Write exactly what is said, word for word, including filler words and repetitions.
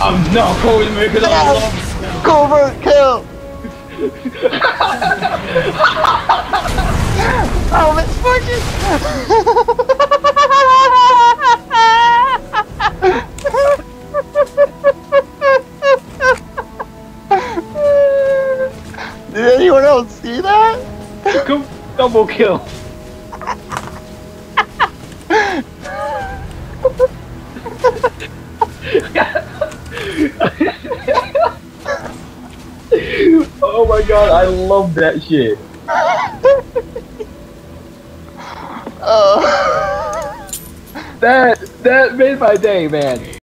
I'm not going to make it Yes! up. Covert kill! Oh, Miss Fortune! Did anyone else see that? Come, double kill. Oh my god, I love that shit. Oh. That that made my day, man.